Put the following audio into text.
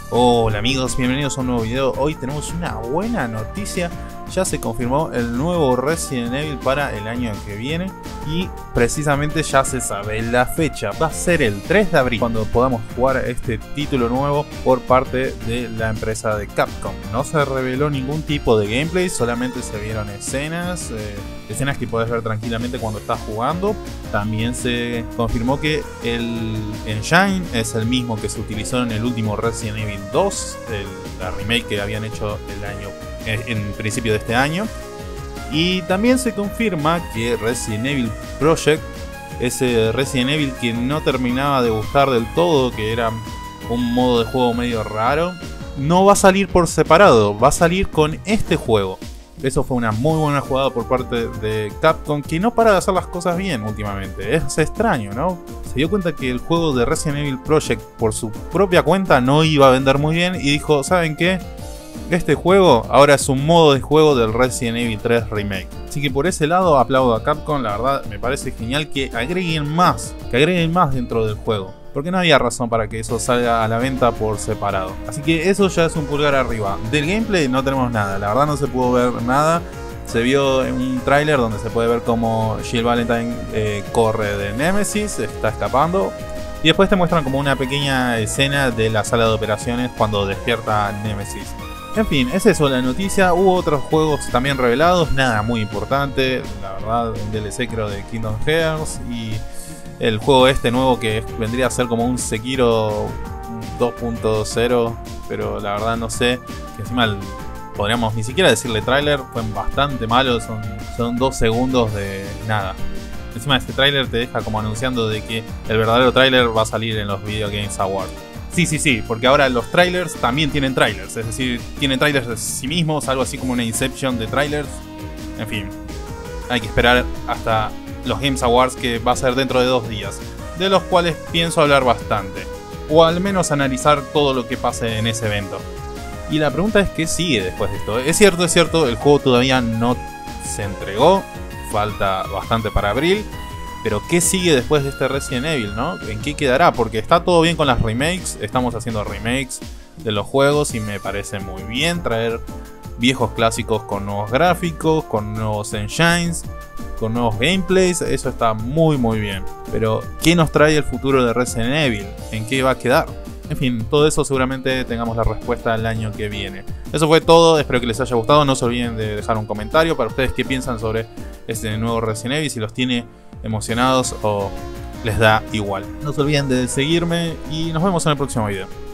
Hola amigos, bienvenidos a un nuevo video. Hoy tenemos una buena noticia. Ya se confirmó el nuevo Resident Evil para el año que viene y precisamente ya se sabe la fecha. Va a ser el 3 de abril cuando podamos jugar este título nuevo por parte de la empresa de Capcom. No se reveló ningún tipo de gameplay, solamente se vieron escenas que puedes ver tranquilamente cuando estás jugando. También se confirmó que el engine es el mismo que se utilizó en el último Resident Evil 2, la remake que habían hecho en principio de este año. Y también se confirma que Resident Evil Project, ese Resident Evil que no terminaba de gustar del todo, que era un modo de juego medio raro, no va a salir por separado, va a salir con este juego. Eso fue una muy buena jugada por parte de Capcom, que no para de hacer las cosas bien últimamente. Es extraño, ¿no? Se dio cuenta que el juego de Resident Evil Project por su propia cuenta no iba a vender muy bien y dijo, ¿saben qué? Este juego ahora es un modo de juego del Resident Evil 3 Remake. Así que por ese lado aplaudo a Capcom, la verdad me parece genial que agreguen más dentro del juego. Porque no había razón para que eso salga a la venta por separado. Así que eso ya es un pulgar arriba. Del gameplay no tenemos nada, la verdad no se pudo ver nada. Se vio en un tráiler donde se puede ver cómo Jill Valentine corre de Nemesis, está escapando. Y después te muestran como una pequeña escena de la sala de operaciones cuando despierta Nemesis. En fin, es eso la noticia. Hubo otros juegos también revelados, nada muy importante. La verdad, un DLC creo de Kingdom Hearts y el juego este nuevo que vendría a ser como un Sekiro 2.0, pero la verdad no sé, que encima podríamos ni siquiera decirle tráiler, fue bastante malo, son 2 segundos de nada. Encima este tráiler te deja como anunciando de que el verdadero tráiler va a salir en los Video Games Awards. Sí, porque ahora los trailers también tienen trailers, es decir, tienen trailers de sí mismos, algo así como una Inception de trailers. En fin, hay que esperar hasta los Games Awards, que va a ser dentro de 2 días, de los cuales pienso hablar bastante, o al menos analizar todo lo que pase en ese evento. Y la pregunta es, ¿qué sigue después de esto? Es cierto, el juego todavía no se entregó, falta bastante para abril, pero ¿qué sigue después de este Resident Evil, no? ¿En qué quedará? Porque está todo bien con las remakes, estamos haciendo remakes de los juegos y me parece muy bien traer viejos clásicos con nuevos gráficos, con nuevos engines, con nuevos gameplays, eso está muy bien. Pero ¿qué nos trae el futuro de Resident Evil? ¿En qué va a quedar? En fin, todo eso seguramente tengamos la respuesta el año que viene. Eso fue todo, espero que les haya gustado. No se olviden de dejar un comentario para ustedes qué piensan sobre este nuevo Resident Evil, si los tiene emocionados o les da igual. No se olviden de seguirme y nos vemos en el próximo video.